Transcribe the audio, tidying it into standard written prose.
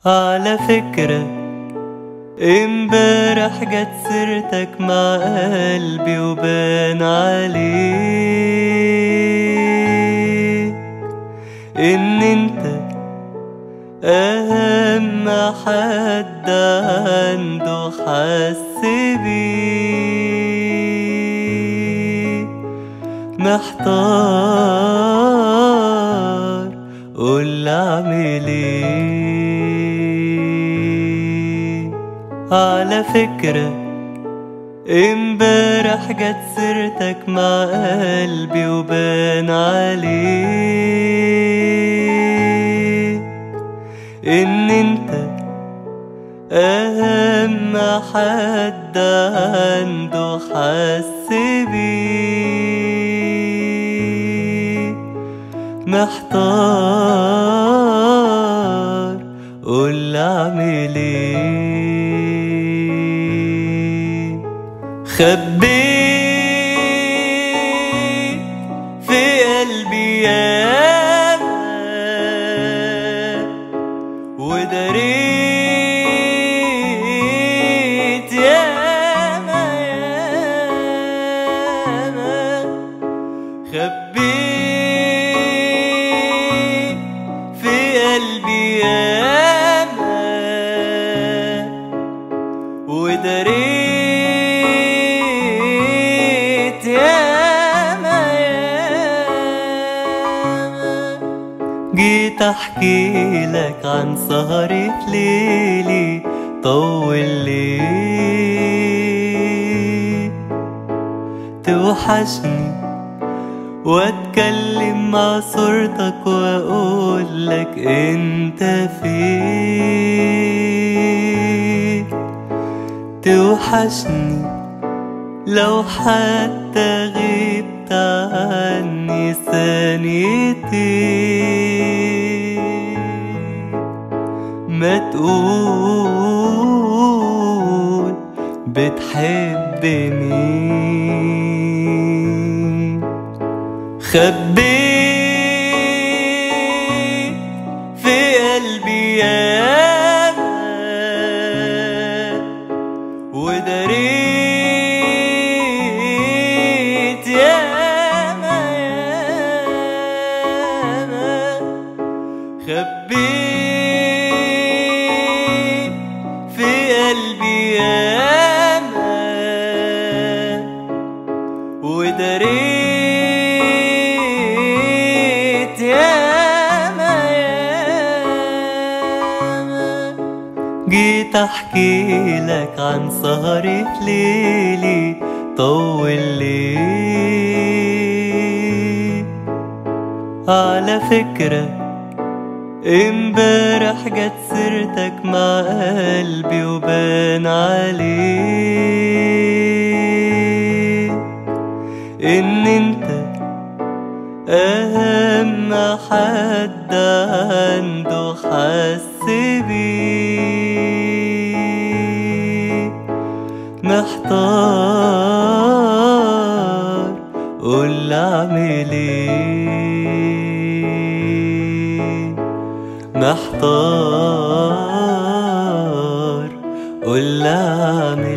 على فكرة امبارح جت سيرتك مع قلبي وبان عليك ان انت اهم حد عنده حس بيك. محتار قول اعمل ايه. على فكرة امبارح جت سيرتك مع قلبي وبان عليك ان انت اهم حد عنده حس بيك. محتار قول اعمل ايه. خبيت في قلبي ياما وداريت ياما ياما. خبيت في قلبي ياما وداريت ياما ياما. جيت احكي لك عن سهري في ليلي طول ليل. توحشني واتكلم مع صورتك واقول لك انت فين. توحشني لو حتى غبت عني ثانيتين. ما تقول بتحب مين. خبيت في قلبي ياما وداريت ياما ياما. خبيت في قلبي ياما وداريت ياما ياما. جيت احكي لك عن سهري في ليلي طول ليل. على فكرة امبارح جت سيرتك مع قلبي وبان عليك ان انت اهم حد عنده حس بيك. محتار قول اعمل ايه. محتار قول اعمل